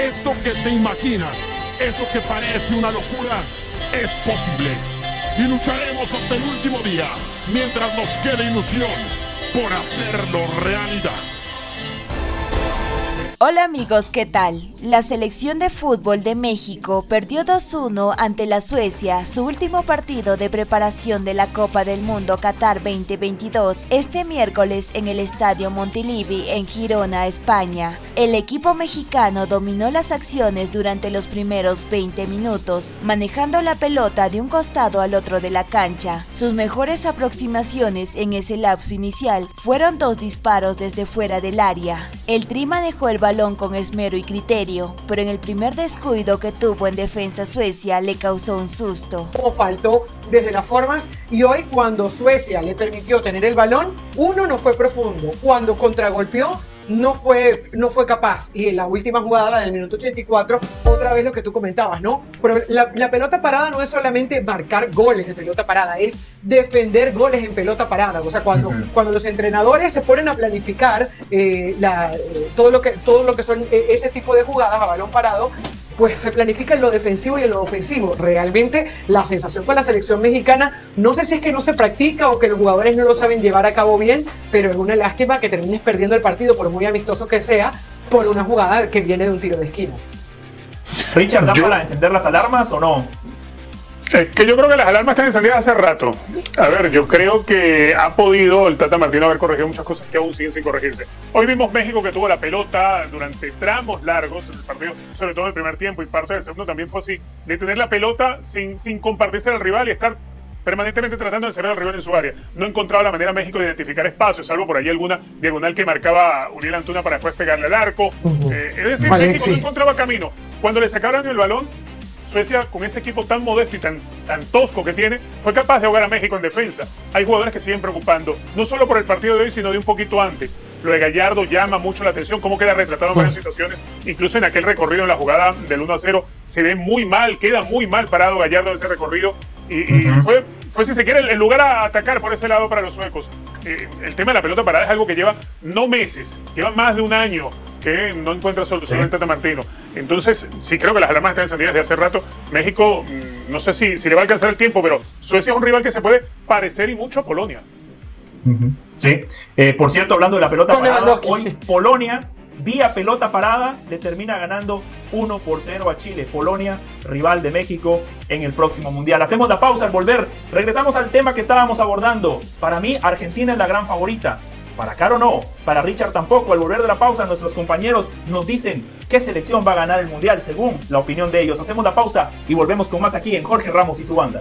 Eso que te imaginas, eso que parece una locura, es posible. Y lucharemos hasta el último día, mientras nos quede ilusión, por hacerlo realidad. Hola amigos, ¿qué tal? La selección de fútbol de México perdió 2-1 ante la Suecia, su último partido de preparación de la Copa del Mundo Qatar 2022, este miércoles en el Estadio Montilivi en Girona, España. El equipo mexicano dominó las acciones durante los primeros 20 minutos, manejando la pelota de un costado al otro de la cancha. Sus mejores aproximaciones en ese lapso inicial fueron 2 disparos desde fuera del área. El Tri manejó el balón con esmero y criterio, pero en el primer descuido que tuvo en defensa Suecia le causó un susto. Faltó desde las formas y hoy cuando Suecia le permitió tener el balón, uno no fue profundo, cuando contragolpeó no fue capaz. Y en la última jugada, la del minuto 84, otra vez lo que tú comentabas, ¿no? Pero la pelota parada no es solamente marcar goles de pelota parada, es defender goles en pelota parada. O sea, cuando los entrenadores se ponen a planificar todo lo que son ese tipo de jugadas a balón parado, pues se planifica en lo defensivo y en lo ofensivo. Realmente la sensación con la selección mexicana, no sé si es que no se practica o que los jugadores no lo saben llevar a cabo bien, pero es una lástima que termines perdiendo el partido, por muy amistoso que sea, por una jugada que viene de un tiro de esquina. Richard, ¿da para encender las alarmas o no? Que yo creo que las alarmas están encendidas hace rato. A ver, yo creo que ha podido el Tata Martino haber corregido muchas cosas que aún siguen sin corregirse. Hoy vimos México que tuvo la pelota durante tramos largos en el partido, sobre todo en el primer tiempo y parte del segundo también fue así, de tener la pelota sin compartirse al rival y estar permanentemente tratando de cerrar al rival en su área. No encontraba la manera México de identificar espacios, salvo por ahí alguna diagonal que marcaba Uriel Antuna para después pegarle al arco. Es decir, México no encontraba camino. Cuando le sacaron el balón, Suecia, con ese equipo tan modesto y tan tosco que tiene, fue capaz de ahogar a México en defensa. Hay jugadores que siguen preocupando, no solo por el partido de hoy, sino de un poquito antes. Lo de Gallardo llama mucho la atención, cómo queda retratado en varias situaciones, incluso en aquel recorrido en la jugada del 1-0, se ve muy mal, queda muy mal parado Gallardo en ese recorrido, y fue, si se quiere, el lugar a atacar por ese lado para los suecos. El tema de la pelota parada es algo que lleva no meses, lleva más de un año que no encuentra solución el Tata Martino. Entonces, sí creo que las alarmas están encendidas desde hace rato. México, no sé si le va a alcanzar el tiempo, pero Suecia es un rival que se puede parecer y mucho a Polonia. Sí. Por cierto, hablando de la pelota parada, hoy Polonia, vía pelota parada, le termina ganando 1-0 a Chile. Polonia, rival de México en el próximo Mundial. Hacemos la pausa al volver. Regresamos al tema que estábamos abordando. Para mí, Argentina es la gran favorita. Para Caro no, para Richard tampoco. Al volver de la pausa, nuestros compañeros nos dicen qué selección va a ganar el Mundial según la opinión de ellos. Hacemos la pausa y volvemos con más aquí en Jorge Ramos y su banda.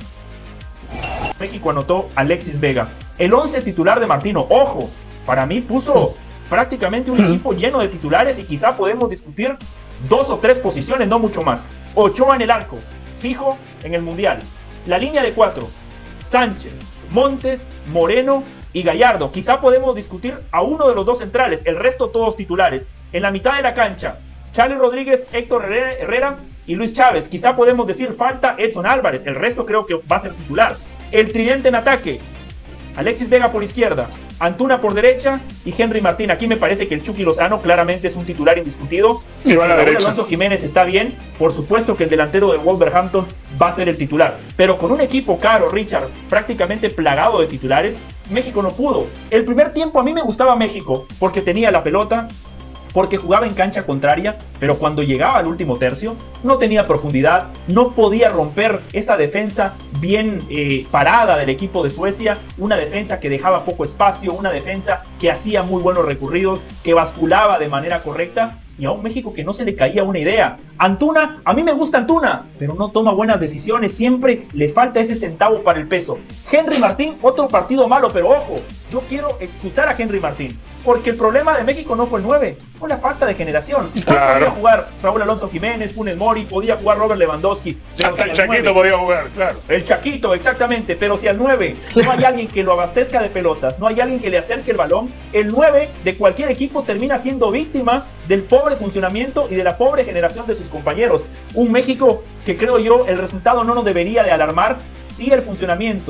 México anotó Alexis Vega. El 11 titular de Martino, ojo, para mí puso prácticamente un equipo lleno de titulares y quizá podemos discutir 2 o 3 posiciones, no mucho más. Ochoa en el arco, fijo en el Mundial. La línea de 4, Sánchez, Montes, Moreno y Gallardo. Quizá podemos discutir a uno de los 2 centrales, el resto todos titulares. En la mitad de la cancha, Charly Rodríguez, Héctor Herrera y Luis Chávez. Quizá podemos decir falta Edson Álvarez, el resto creo que va a ser titular. El tridente en ataque, Alexis Vega por izquierda, Antuna por derecha y Henry Martín. Aquí me parece que el Chucky Lozano claramente es un titular indiscutido. Y va a la derecha. Alonso Jiménez está bien. Por supuesto que el delantero de Wolverhampton va a ser el titular. Pero con un equipo caro, Richard, prácticamente plagado de titulares, México no pudo. El primer tiempo a mí me gustaba México porque tenía la pelota, porque jugaba en cancha contraria, pero cuando llegaba al último tercio no tenía profundidad, no podía romper esa defensa bien parada del equipo de Suecia, una defensa que dejaba poco espacio, una defensa que hacía muy buenos recorridos, que basculaba de manera correcta, y a un México que no se le caía una idea. Antuna, a mí me gusta Antuna, pero no toma buenas decisiones, siempre le falta ese centavo para el peso. Henry Martín, otro partido malo, pero ojo, yo quiero excusar a Henry Martín, porque el problema de México no fue el 9, fue la falta de generación. Claro. Podía jugar Raúl Alonso Jiménez, Funes Mori, podía jugar Robert Lewandowski. Hasta el Chaquito podía jugar, claro. El Chaquito, exactamente, pero si al 9 no hay alguien que lo abastezca de pelotas, no hay alguien que le acerque el balón, el 9 de cualquier equipo termina siendo víctima del pobre funcionamiento y de la pobre generación de sus compañeros. Un México que creo yo el resultado no nos debería de alarmar si el funcionamiento,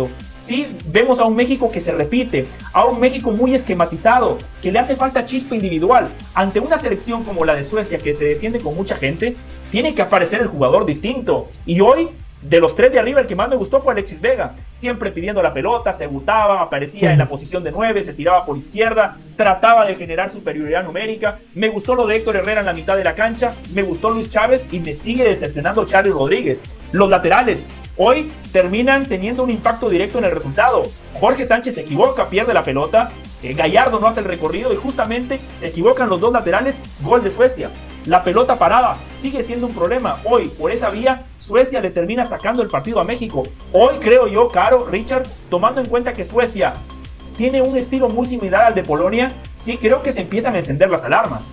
sí vemos a un México que se repite, a un México muy esquematizado, que le hace falta chispa individual. Ante una selección como la de Suecia, que se defiende con mucha gente, tiene que aparecer el jugador distinto. Y hoy, de los 3 de arriba, el que más me gustó fue Alexis Vega, siempre pidiendo la pelota, se botaba, aparecía en la posición de 9, se tiraba por izquierda, trataba de generar superioridad numérica. Me gustó lo de Héctor Herrera en la mitad de la cancha, me gustó Luis Chávez y me sigue decepcionando Charly Rodríguez. Los laterales hoy terminan teniendo un impacto directo en el resultado. Jorge Sánchez se equivoca, pierde la pelota, Gallardo no hace el recorrido y justamente se equivocan los 2 laterales, gol de Suecia. La pelota parada sigue siendo un problema. Hoy, por esa vía, Suecia le termina sacando el partido a México. Hoy creo yo, Caro, Richard, tomando en cuenta que Suecia tiene un estilo muy similar al de Polonia, sí creo que se empiezan a encender las alarmas.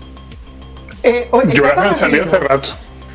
Yo ya me encendí hace rato.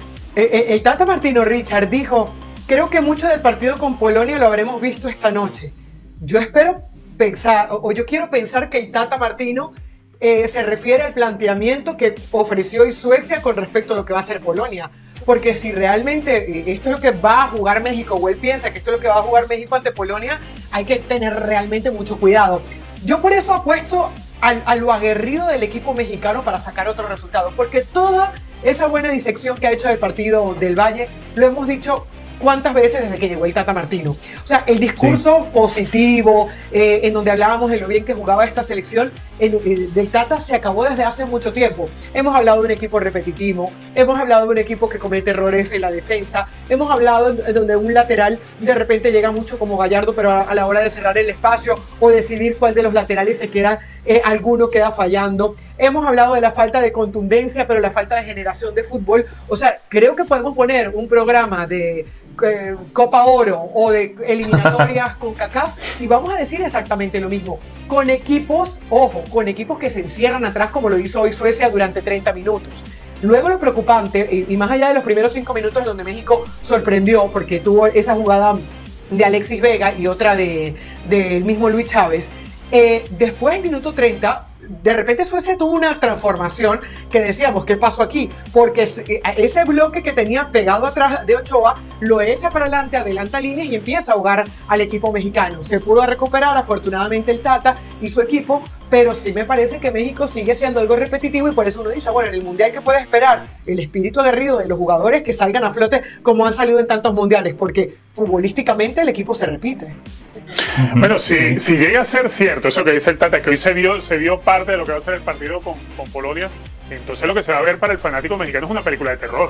El Tata Martino, Richard, dijo: creo que mucho del partido con Polonia lo habremos visto esta noche. Yo espero pensar, o yo quiero pensar que el Tata Martino se refiere al planteamiento que ofreció hoy Suecia con respecto a lo que va a hacer Polonia. Porque si realmente esto es lo que va a jugar México, o él piensa que esto es lo que va a jugar México ante Polonia, hay que tener realmente mucho cuidado. Yo por eso apuesto a lo aguerrido del equipo mexicano para sacar otro resultado. Porque toda esa buena disección que ha hecho del partido del Valle, lo hemos dicho cuántas veces desde que llegó el Tata Martino. O sea, el discurso positivo, en donde hablábamos de lo bien que jugaba esta selección, del Tata se acabó desde hace mucho tiempo. Hemos hablado de un equipo repetitivo, hemos hablado de un equipo que comete errores en la defensa, hemos hablado de donde un lateral de repente llega mucho como Gallardo, pero a la hora de cerrar el espacio o decidir cuál de los laterales se queda, alguno queda fallando. Hemos hablado de la falta de contundencia, pero la falta de generación de fútbol. O sea, creo que podemos poner un programa de Copa Oro o de eliminatorias con CACAF y vamos a decir exactamente lo mismo, con equipos, ojo, con equipos que se encierran atrás como lo hizo hoy Suecia durante 30 minutos. Luego lo preocupante, y más allá de los primeros 5 minutos donde México sorprendió porque tuvo esa jugada de Alexis Vega y otra del mismo Luis Chávez, después del minuto 30 de repente Suecia tuvo una transformación que decíamos, ¿qué pasó aquí? Porque ese bloque que tenía pegado atrás de Ochoa lo echa para adelante, adelanta líneas y empieza a ahogar al equipo mexicano. Se pudo recuperar afortunadamente el Tata y su equipo, pero sí me parece que México sigue siendo algo repetitivo y por eso uno dice, bueno, en el Mundial, ¿qué puede esperar? El espíritu aguerrido de los jugadores que salgan a flote como han salido en tantos mundiales, porque futbolísticamente el equipo se repite. Bueno, si llega a ser cierto eso que dice el Tata, que hoy se vio parte de lo que va a ser el partido con Polonia, entonces lo que se va a ver para el fanático mexicano es una película de terror.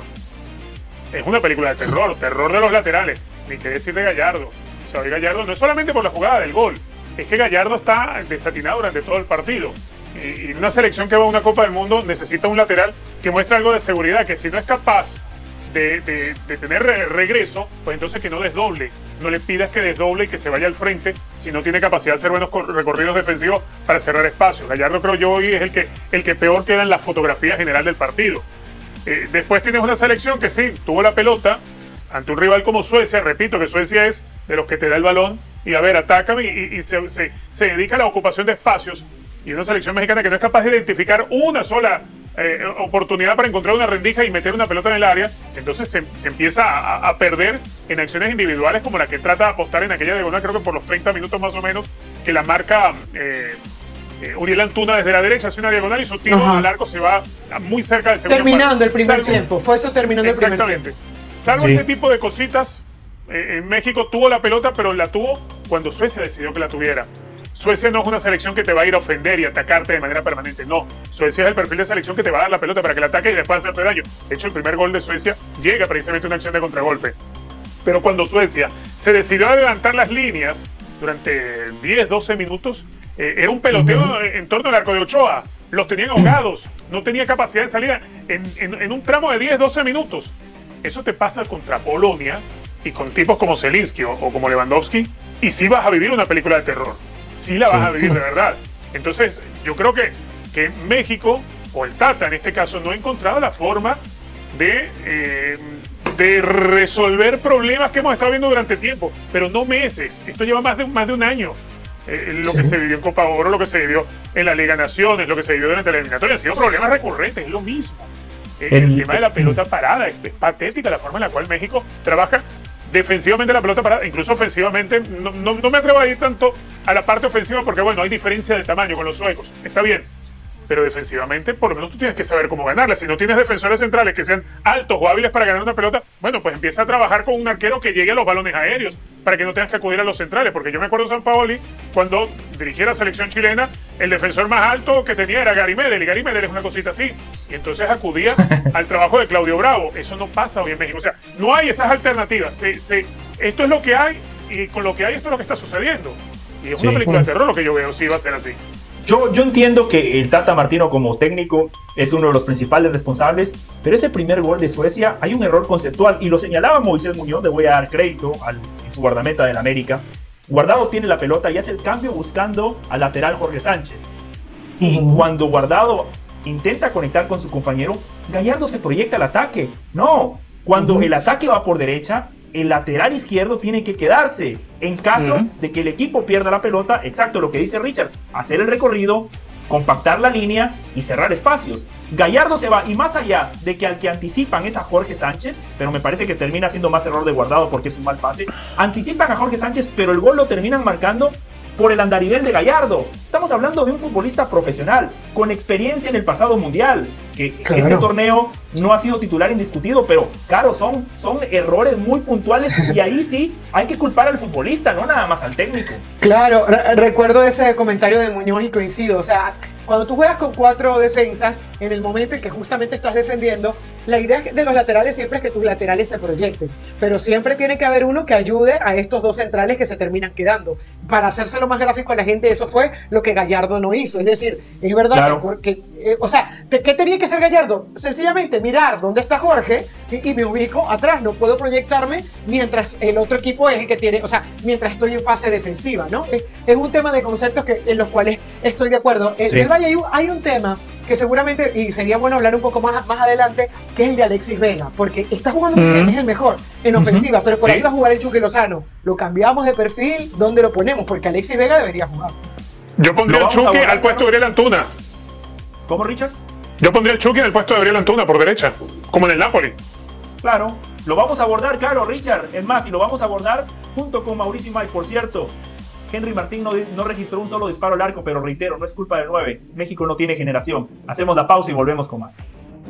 Es una película de terror, terror de los laterales, ni qué decir de Gallardo. O sea, hoy Gallardo no es solamente por la jugada del gol, es que Gallardo está desatinado durante todo el partido. Y una selección que va a una Copa del Mundo necesita un lateral que muestre algo de seguridad, que si no es capaz de tener regreso, pues entonces que no desdoble. No le pidas que desdoble y que se vaya al frente si no tiene capacidad de hacer buenos recorridos defensivos para cerrar espacios. Gallardo creo yo hoy es el que peor queda en la fotografía general del partido. Después tienes una selección que sí, tuvo la pelota ante un rival como Suecia. Repito que Suecia es de los que te da el balón y a ver, atácame y se dedica a la ocupación de espacios. Y una selección mexicana que no es capaz de identificar una sola oportunidad para encontrar una rendija y meter una pelota en el área, entonces se empieza a perder en acciones individuales como la que trata de apostar en aquella diagonal, creo que por los 30 minutos más o menos, que la marca Uriel Antuna desde la derecha, hace una diagonal y su tiro al arco se va muy cerca del segundo. Terminando el primer tiempo, fue eso terminando el primer tiempo. Salvo ese tipo de cositas, en México tuvo la pelota, pero la tuvo cuando Suecia decidió que la tuviera. Suecia no es una selección que te va a ir a ofender y atacarte de manera permanente, no. Suecia es el perfil de selección que te va a dar la pelota para que la ataque y después hacerte daño. De hecho, el primer gol de Suecia llega precisamente a una acción de contragolpe. Pero cuando Suecia se decidió a adelantar las líneas durante 10, 12 minutos, era un peloteo en torno al arco de Ochoa. Los tenían ahogados, no tenía capacidad de salida en un tramo de 10, 12 minutos. Eso te pasa contra Polonia y con tipos como Zielinski o como Lewandowski, y sí vas a vivir una película de terror. Sí la vas a vivir de verdad. Entonces, yo creo que México, o el Tata en este caso, no ha encontrado la forma de resolver problemas que hemos estado viendo durante tiempo, pero no meses. Esto lleva más de un año. Lo que se vivió en Copa Oro, lo que se vivió en la Liga Naciones, lo que se vivió durante la eliminatoria, han sido problemas recurrentes, es lo mismo. El tema de la pelota parada, es patética la forma en la cual México trabaja defensivamente la pelota parada, incluso ofensivamente, no me atrevo a ir tanto a la parte ofensiva porque, bueno, hay diferencia de tamaño con los suecos, está bien. Pero defensivamente, por lo menos tú tienes que saber cómo ganarla. Si no tienes defensores centrales que sean altos o hábiles para ganar una pelota, bueno, pues empieza a trabajar con un arquero que llegue a los balones aéreos para que no tengas que acudir a los centrales. Porque yo me acuerdo de Sampaoli, cuando dirigía la selección chilena, el defensor más alto que tenía era Gary Medel, y Gary Medel es una cosita así. Y entonces acudía al trabajo de Claudio Bravo. Eso no pasa hoy en México. O sea, no hay esas alternativas. Esto es lo que hay, y con lo que hay esto es lo que está sucediendo. Y es una película de terror lo que yo veo, si va a ser así. Yo entiendo que el Tata Martino como técnico es uno de los principales responsables, pero ese primer gol de Suecia hay un error conceptual y lo señalaba Moisés Muñoz, le voy a dar crédito al su guardameta del América. Guardado tiene la pelota y hace el cambio buscando al lateral Jorge Sánchez. Y cuando Guardado intenta conectar con su compañero, Gallardo se proyecta al ataque. No, cuando el ataque va por derecha, el lateral izquierdo tiene que quedarse en caso de que el equipo pierda la pelota. Exacto lo que dice Richard, hacer el recorrido, compactar la línea y cerrar espacios. Gallardo se va, y más allá de que al que anticipan es a Jorge Sánchez, pero me parece que termina siendo más error de Guardado porque es un mal pase, anticipan a Jorge Sánchez, pero el gol lo terminan marcando por el andarivel de Gallardo. Estamos hablando de un futbolista profesional, con experiencia en el pasado mundial, que claro, este torneo no ha sido titular indiscutido, pero claro, son errores muy puntuales y ahí sí hay que culpar al futbolista, no nada más al técnico. Claro, recuerdo ese comentario de Muñoz y coincido, o sea, cuando tú juegas con 4 defensas, en el momento en que justamente estás defendiendo, la idea de los laterales siempre es que tus laterales se proyecten, pero siempre tiene que haber uno que ayude a estos 2 centrales que se terminan quedando. Para hacérselo más gráfico a la gente, eso fue lo que Gallardo no hizo. Es decir, es verdad, claro, que o sea, ¿qué tenía que hacer Gallardo? Sencillamente mirar dónde está Jorge y me ubico atrás. No puedo proyectarme mientras el otro equipo es el que tiene, o sea, mientras estoy en fase defensiva, ¿no? Es un tema de conceptos en los cuales estoy de acuerdo. Sí. En el Valle hay un tema que seguramente, y sería bueno hablar un poco más adelante, que es el de Alexis Vega, porque está jugando muy bien, es el mejor en ofensiva, pero por ahí va a jugar el Chucky Lozano. Lo cambiamos de perfil, ¿dónde lo ponemos? Porque Alexis Vega debería jugar. Yo pondría el Chucky al puesto de Gabriel Antuna. ¿Cómo, Richard? Yo pondría el Chucky en el puesto de Gabriel Antuna por derecha, como en el Napoli. Claro, lo vamos a abordar, claro, Richard. Es más, y lo vamos a abordar junto con Mauricio May. Por cierto, Henry Martín no registró un solo disparo al arco, pero reitero, no es culpa del 9. México no tiene generación. Hacemos la pausa y volvemos con más.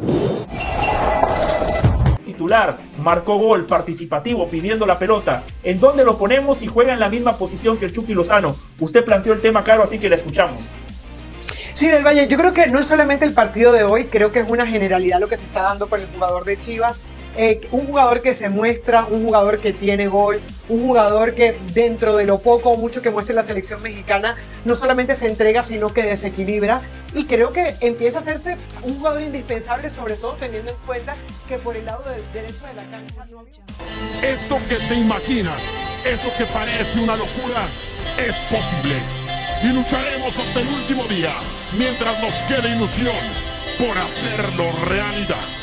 Titular, marcó gol, participativo, pidiendo la pelota. ¿En dónde lo ponemos si juega en la misma posición que el Chucky Lozano? Usted planteó el tema, Caro, así que la escuchamos. Sí, del Valle, yo creo que no es solamente el partido de hoy, creo que es una generalidad lo que se está dando con el jugador de Chivas. Un jugador que se muestra, un jugador que tiene gol, un jugador que dentro de lo poco o mucho que muestre la selección mexicana, no solamente se entrega, sino que desequilibra. Y creo que empieza a hacerse un jugador indispensable, sobre todo teniendo en cuenta que por el lado derecho de la cancha no había... Eso que te imaginas, eso que parece una locura, es posible. Y lucharemos hasta el último día, mientras nos quede ilusión por hacerlo realidad.